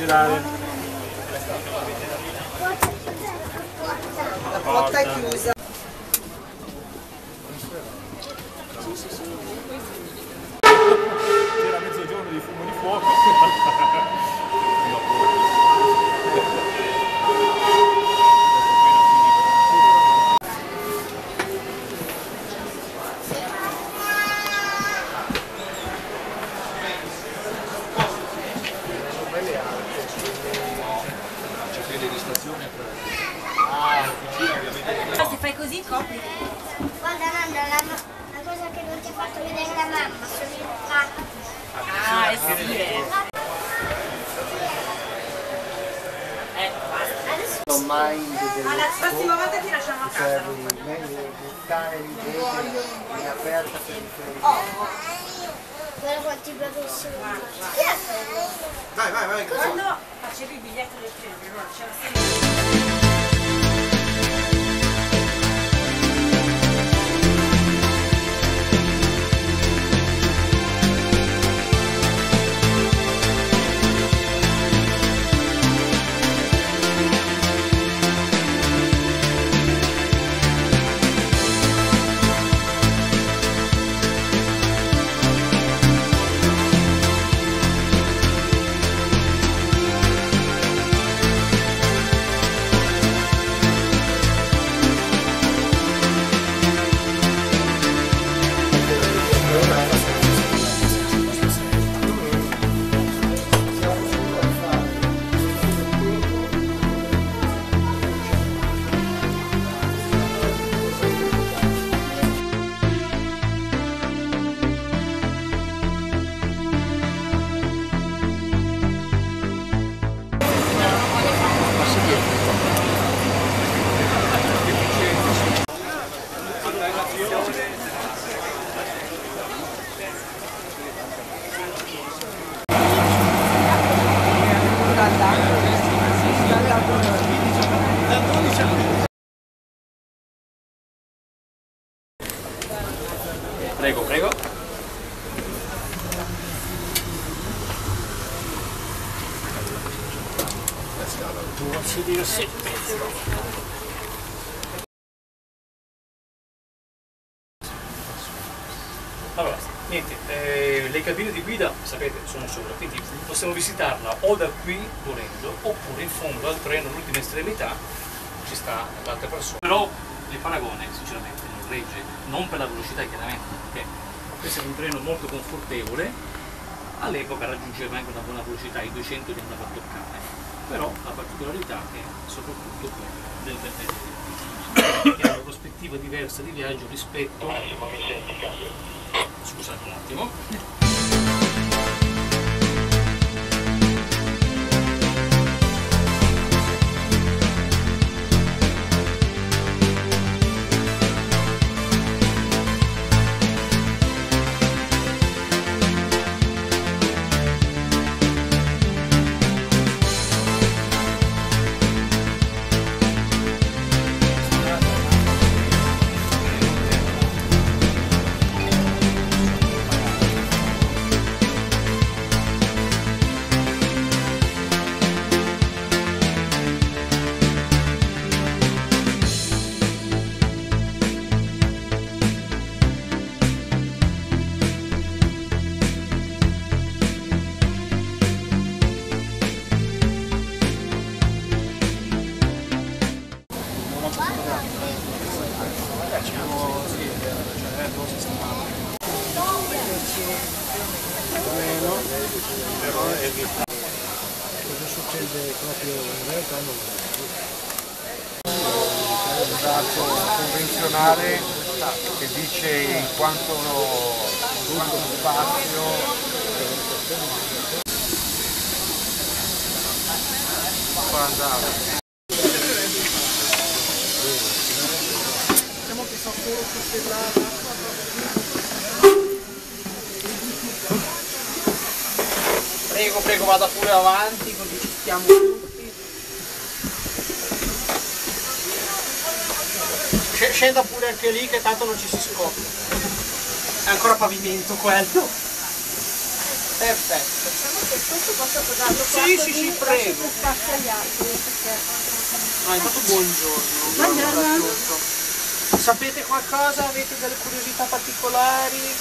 girare. La porta è chiusa. C'era mezzogiorno di fumo di fuoco. Se fai così copri. Guarda nonna, la cosa che non ti ha fatto vedere la mamma sono i pacchi. Ah, sì. Non mai vedere La prossima volta ti lasciamo a casa. buttare l'idea in aperta per il Quello quanti bravissimi. Vai. Quando facevi il biglietto del centro, allora c'era sempre... Prego. Posso dire sì. Allora, niente, le cabine di guida, sapete, sono sopra, quindi possiamo visitarla o da qui volendo, oppure in fondo al treno, all'ultima estremità, ci sta l'altra persona. Però il paragone, sinceramente, non regge, non per la velocità chiaramente, perché questo è un treno molto confortevole, all'epoca raggiungeva anche una buona velocità, i 200 li andava a toccare, però la particolarità è soprattutto quella del che ha una prospettiva diversa di viaggio rispetto... Scusate un attimo. Cosa succede proprio in realtà non è un dato convenzionale che dice in quanto spazio può andare. Diciamo che so solo costellata. Prego, vada pure avanti, così ci stiamo tutti. Scenda pure anche lì che tanto non ci si scoppia. È ancora pavimento quello. Perfetto. Diciamo che questo posso posarlo qua Sì, così sì, sì, lascio prego. più spazio agli altri. Perché... No, intanto buongiorno. Buongiorno. Sapete qualcosa? Avete delle curiosità particolari?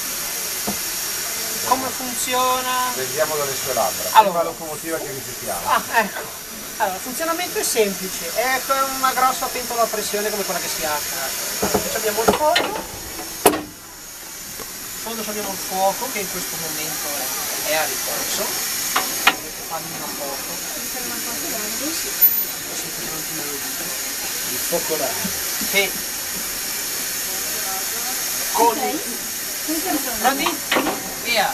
Come funziona? Vediamo dalle sue labbra. Allora. Prima locomotiva che visitiamo. Ah, ecco. Allora, il funzionamento è semplice, è con una grossa pentola a pressione come quella che si ha a casa. Qui abbiamo il forno, in fondo abbiamo il fuoco che in questo momento è a riposo. Potete farmi una foto. Il focolare. Che con Prendi? Via!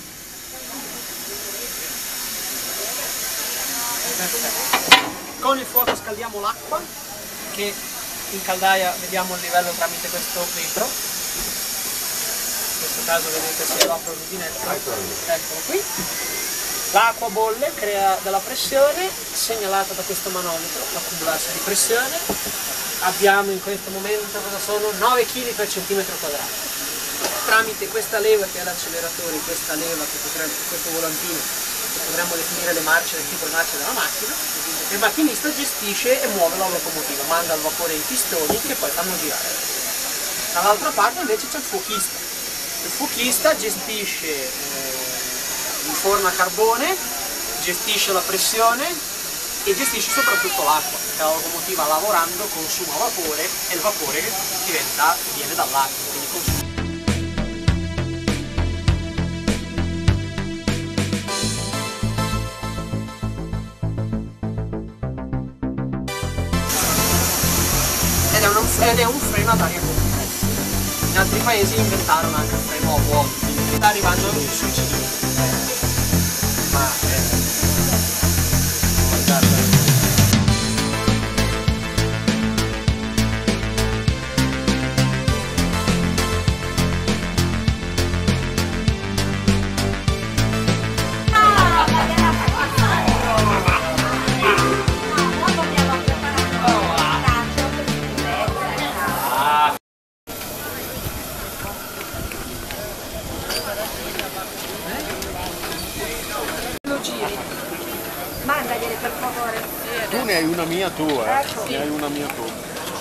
Perfetto. Con il fuoco scaldiamo l'acqua che in caldaia vediamo il livello tramite questo vetro. In questo caso vedete se lo apro il rubinetto. Eccolo qui. L'acqua bolle, crea della pressione segnalata da questo manometro, l'accumularsi di pressione. Abbiamo in questo momento cosa sono 9 kg per centimetro quadrato. Tramite questa leva che è l'acceleratore, questa leva che potrebbe, questo volantino che potremmo definire le marce, le tipo le marce della macchina, il macchinista gestisce e muove la locomotiva, manda il vapore in pistoni che poi fanno girare. Dall'altra parte invece c'è il fuochista. Il fuochista gestisce il forno a carbone, gestisce la pressione e gestisce soprattutto l'acqua, perché la locomotiva lavorando consuma vapore e il vapore viene dall'acqua, quindi consuma. Ed è un freno ad aria compressa. In altri paesi inventarono anche il freno a vuoto, quindi sta arrivando sui cilindri. Mandagliele per favore. Tu ne hai una mia tu, Ecco. Ne hai una mia tu.